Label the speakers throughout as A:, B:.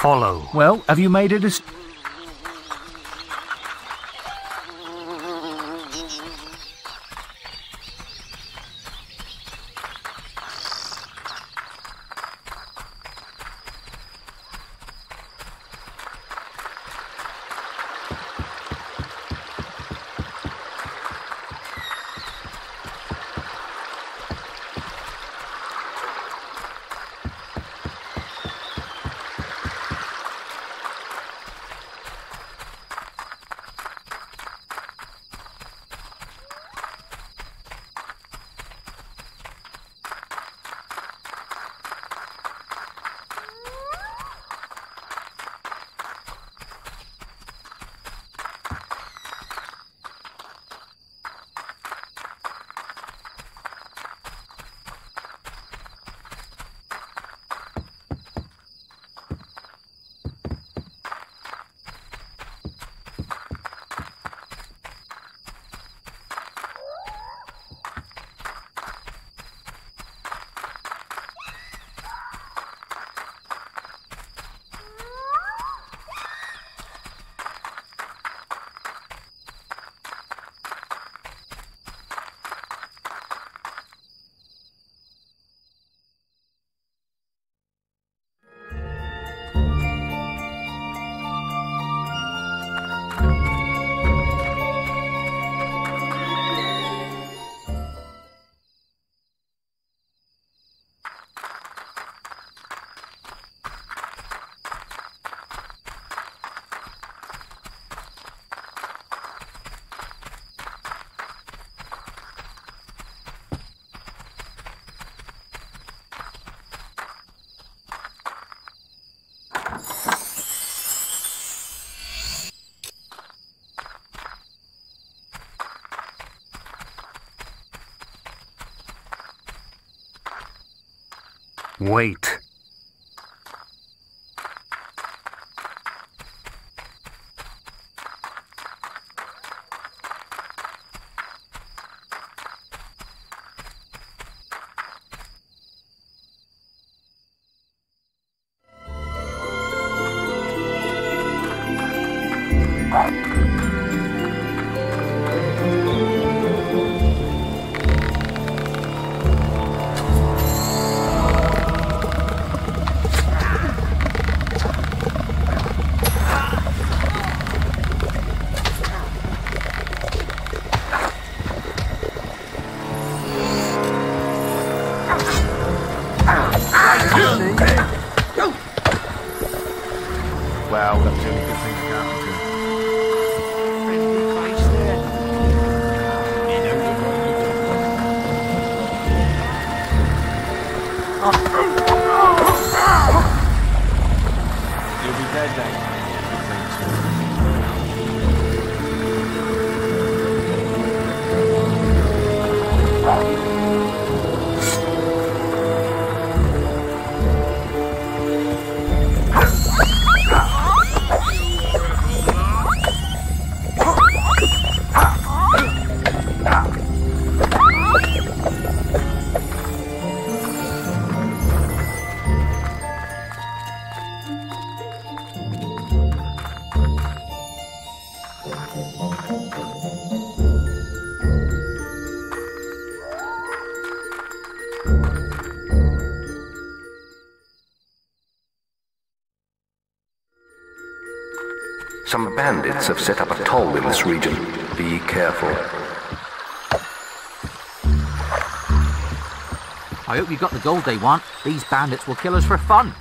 A: follow.
B: Well, have you made a decision?
A: Wait.
B: Wow, that's the only good thing that happened to him.
C: Friendly Christ there.
B: You'll be dead then.
D: Some bandits have set up a toll in this region. Be careful.
C: I hope you got the gold they want. These bandits will kill us for fun.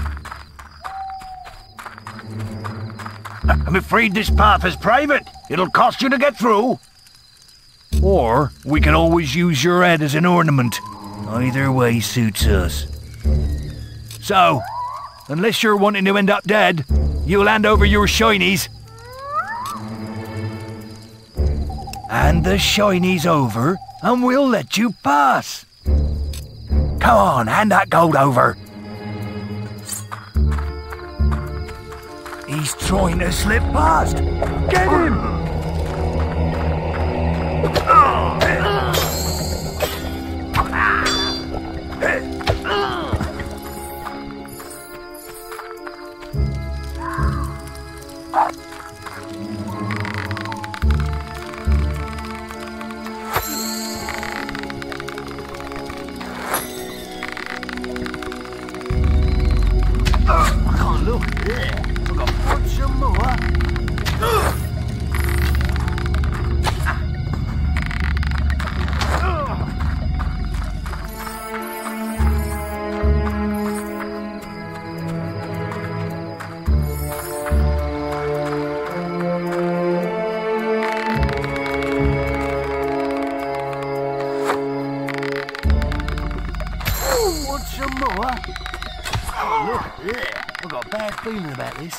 E: I'm afraid this path is private. It'll cost you to get through. Or we can always use your head as an ornament. Either way suits us. So, unless you're wanting to end up dead, you'll hand over your shinies. Hand the shinies over, and we'll let you pass. Come on, hand that gold over. He's trying to slip past. Get him! look there. I've got some more. Some more. Oh, look, yeah. I've got a bad feeling about this.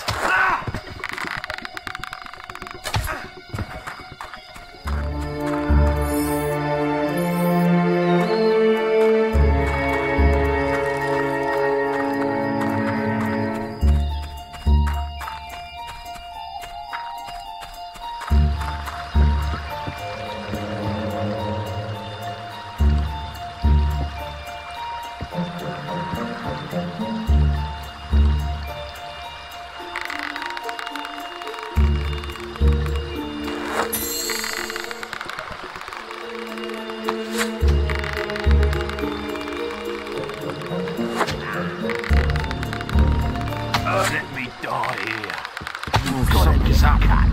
E: Let me die here. You've got to get up.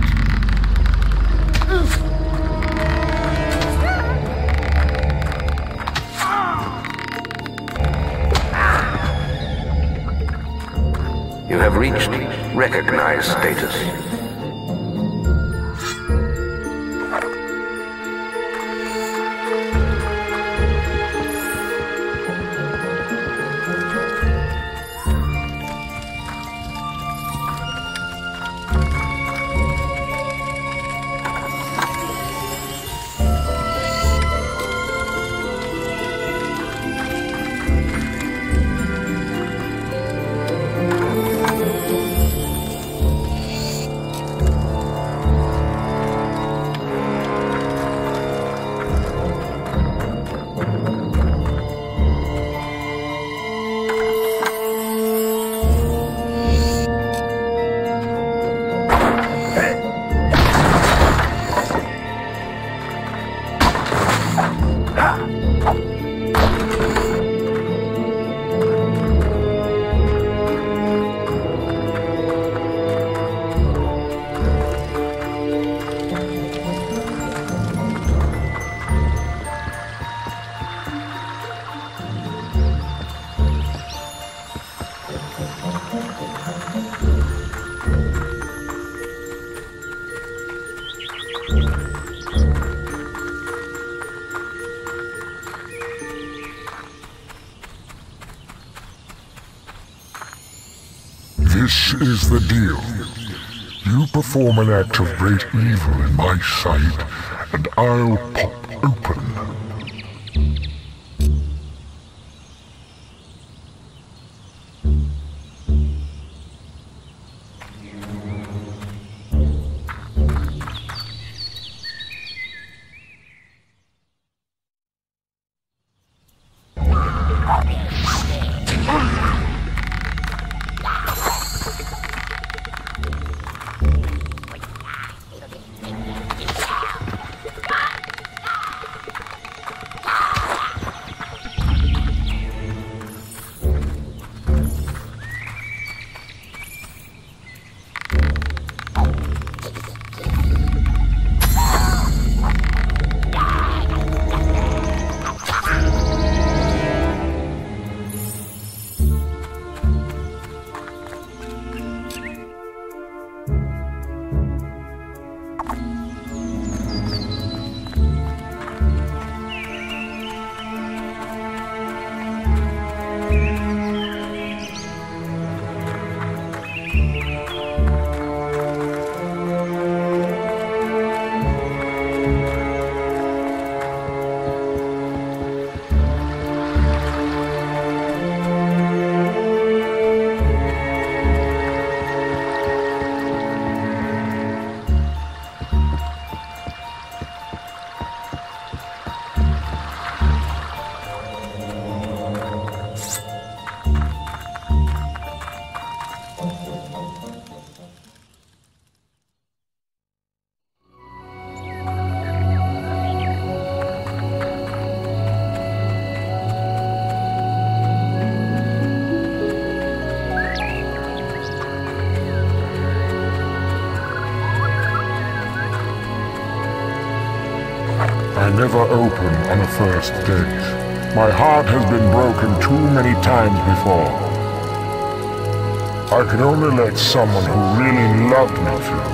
D: You have reached recognized status.
A: This is the deal. You perform an act of great evil in my sight, and I'll pop open. never open on a first date. My heart has been broken too many times before. I could only let someone who really loved me through.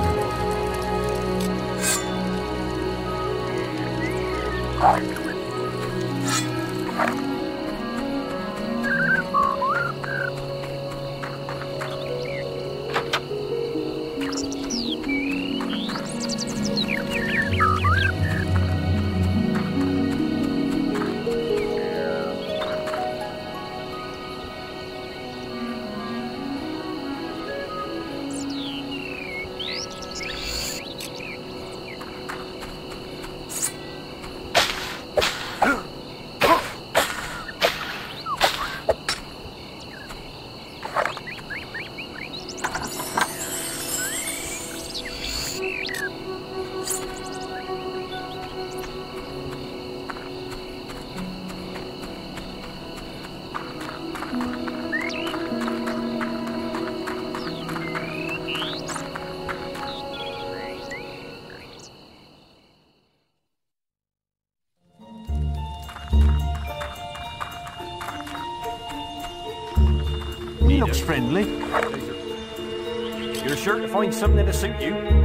F: He looks friendly. You're sure to find something to suit you.